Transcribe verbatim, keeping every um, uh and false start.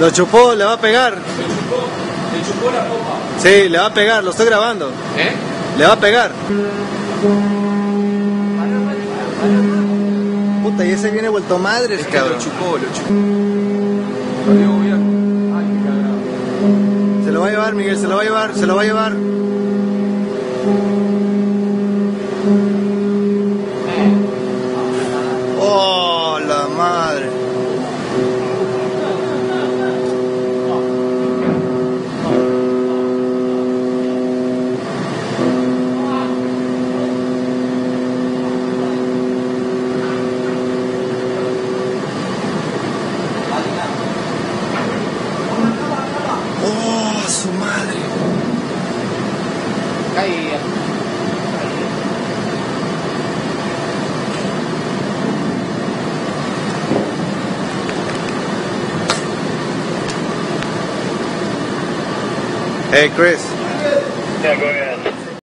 Lo chupó, le va a pegar. Le chupó, le chupó la copa. Sí, le va a pegar, lo estoy grabando. ¿Eh? Le va a pegar. Puta, y ese viene vuelto madres, Es que cabrón. lo chupó, lo chupó. Lo digo bien. Ay, qué cagado. Se lo va a llevar, Miguel, se lo va a llevar, se lo va a llevar. Oh, la madre. Oh, su madre. Caía. Hey, Chris. Yeah, go ahead.